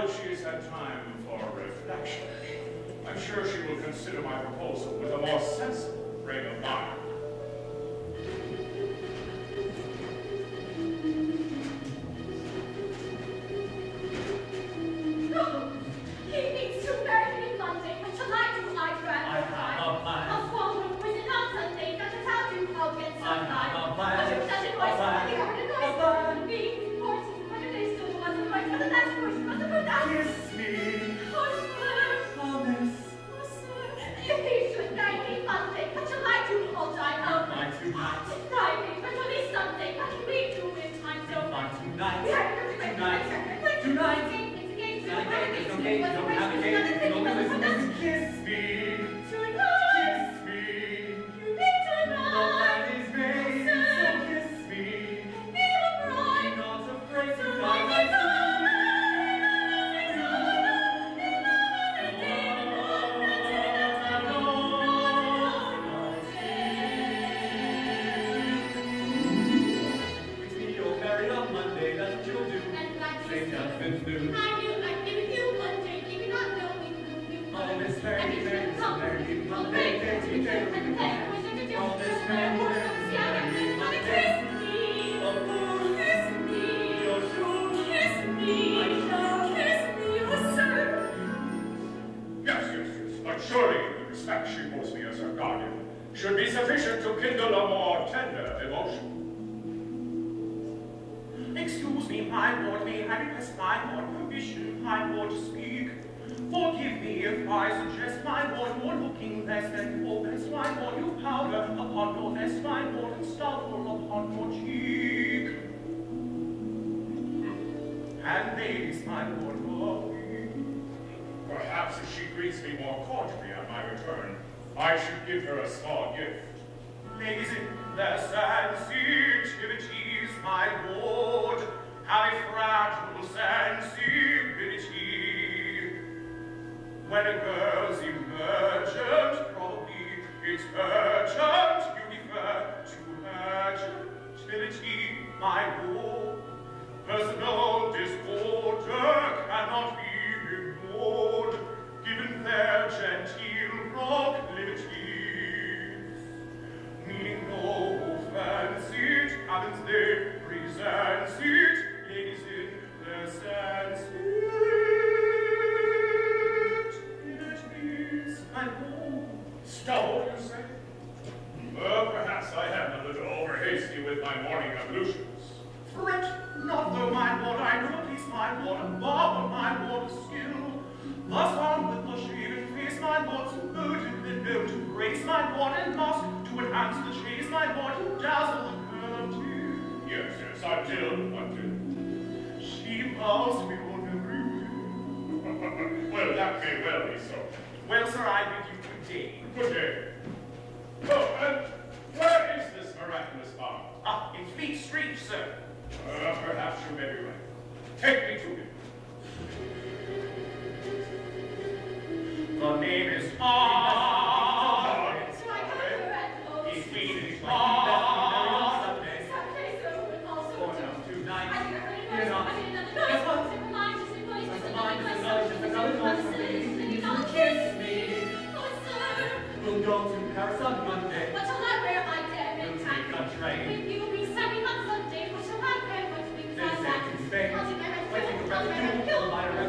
that she has had time for reflection, I'm sure she will consider my proposal with a more sensible frame of mind. Should be sufficient to kindle a more tender emotion. Excuse me, my lord, may I request my lord permission, my lord, to speak? Forgive me if I suggest, my lord, more looking less than fullness, my lord, you powder upon your vest, my lord, and stubble upon your cheek. And ladies, my lord, perhaps if she greets me more cordially on my return, I should give her a small gift. Ladies in their sensitivities, my lord, have a fragile sensibility. When a girl's emergent, probably it's urgent, you refer to urgentility, my lord. Personal disorder cannot be ignored, given their genteel proclivities. Meaning no offense, it happens they presents it, ladies in their sensitivities, my lord. Stout, you say? Perhaps I am a little over-hasty with my morning ablutions. Fret not, though, my lord, I do at least, my lord, and barber, my lord, with skill. Thus armed with the shaven face, my lord, so urgent and known to grace, my lord, and must to enhance the chase, my lord, to dazzle the curtain. Yes, until what do? She bows me on every way. Well, that may well be so. Well, sir, I bid you good day. Good day. Oh, and where is this miraculous farm? Ah, in Fleet Street, sir. Perhaps you may be right. Take me to him. The name is Todd. He's Sweeney Todd. Kiss me. We'll go to Paris on Monday. What shall I wear my day? We'll take a train. With you, we setting on Sunday. What shall I wear? What we Then send to Spain. Waiting around the hill by